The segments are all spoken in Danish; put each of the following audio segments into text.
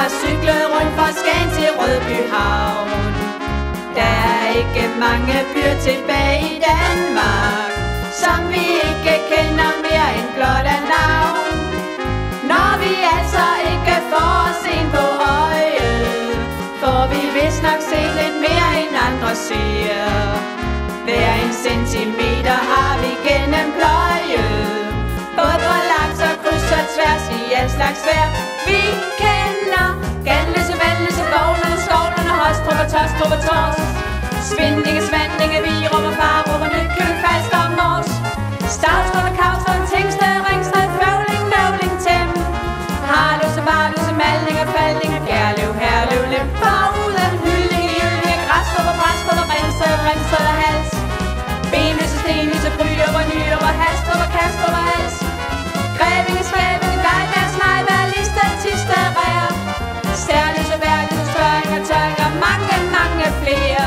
har cyklet rundt fra Skagen til Rødby Havn. Der er ikke mange byer tilbage i Danmark, som vi ikke kender mere end blot af navn. Når vi altså ikke får os ind på øjet, får vi vist nok se lidt mere end andre ser. Hver en centimeter har vi gennem pløjet, både på langs og kryds og tværs i al slags vejr. Vi kender Ganløse, Vandløse, Vognerne, Skovlerne, Hostrup og Tostrup og Tors, Svindinge, Svandinge, Virum og Farum og Nykøbing, Falster og Mors, Stavstrup og Kavstrup, Tingsted, Ringsted, Føvling, Nøvling, Tem, Harløse, Varløse, Malling og Falding, Gerlev, Herlev, Lem, Foruden, Hylling, Jylling, Græstrup og Bræstrup og Ringsted, Ringsted og Hals, Benløse, Stenløse, Bryrup og Nyrup og Halstrup og Kastrup og Hals, Grevinge, Svævinge, Gejbjerg, Snejbjerg, Listed, Tisted, Rær, Stærløse, Værløse, Støring og Tøring og mange, mange flere.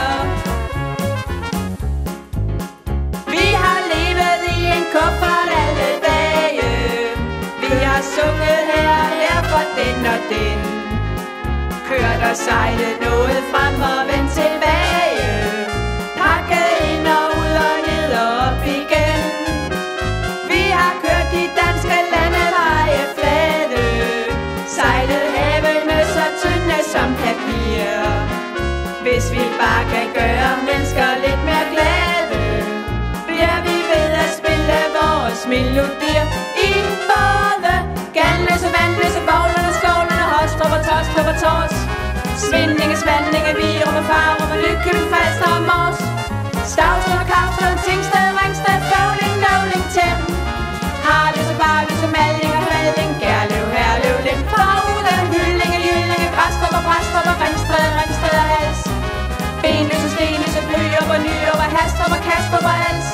Vi har levet i en kuffert alle dage, vi har sunget her for den og den, kørt og sejlet noget frem og vendt tilbage, pakket ind og ud og ned og op igen. Vi har kørt de danske landeveje flade, sejlet havene så tynde som papir. Hvis vi bare kan gøre mennesker lidt mere glade, bliver vi ved at spille vores melodier i både Ganløse, Vandløse, Vognerne, Skovlerne, Hostrup og Tostrup og Tors, Svindinge, Svandinge, Virum og Farum og Nykøbing, Falster og Mors, Stavstrup og Kavstrup, Tingsted, Ringsted, Føvling, Nøvling, Tem, Harløse, Varløse, Malling og Falding, Gerlev, Herlev, Lem, Foruden, Hylling, Jylling, Græstrup og Bræstrup og Ringsted og Hals, Benløse, Stenløse, Bryrup og Nyrup og Halstrup og Kastrup og Hals,